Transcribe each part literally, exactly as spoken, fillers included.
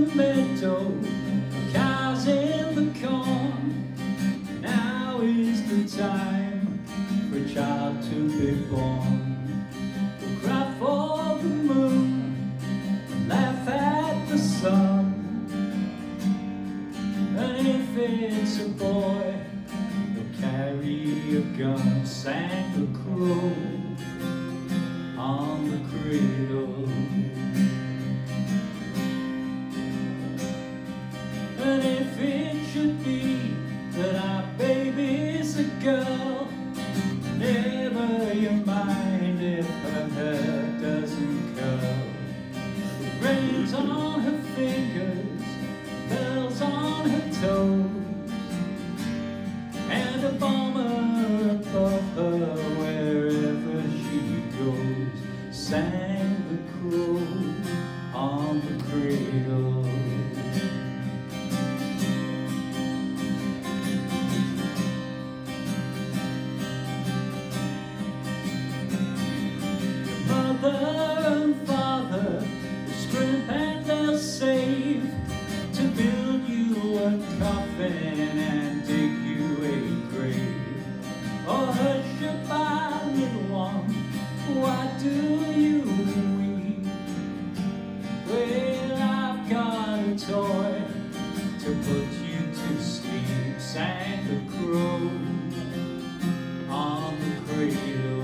meadow, cows in the corn. Now is the time for a child to be born. We'll cry for the moon, laugh at the sun. And if it's a boy, he'll carry a gun. Sang the crow on the cradle. And if it should be that our baby's a girl, never you mind if her hair doesn't curl. With rings on her fingers, bells on her toes, and a bomber above her wherever she goes. Sang the crow on the cradle. Mother and father will scrimp and they'll save to build you a coffin and dig you a grave. Oh, hush about little one, why do you weep? Well, I've got a toy to put you to sleep. Sang the crow on the cradle.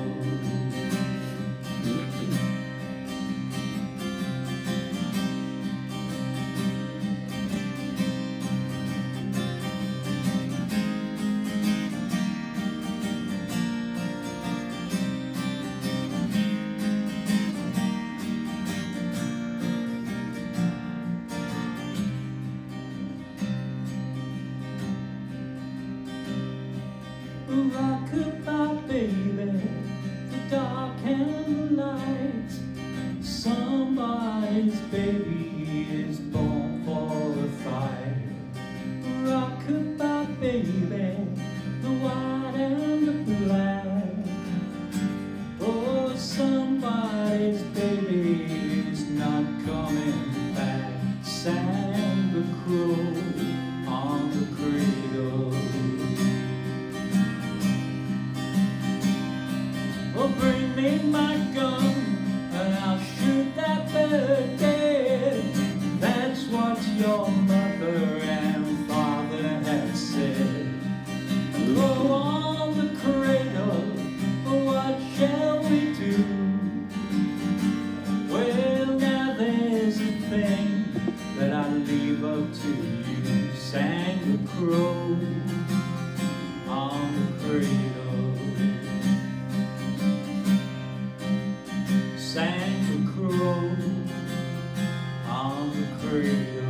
Rock-a-bye, baby, the dark and the light. Somebody's baby is born for a fight. Rock-a-bye, baby, the white and the black. Oh, somebody's baby is not coming back. Sang the crow on the cradle. Oh, bring me my gun and I'll shoot that bird dead. That's what your mother and father had said. Go on the cradle, what shall we do? Well, now there's a thing that I leave up to you. Sang the crow on the cradle. Sang the crow on the cradle.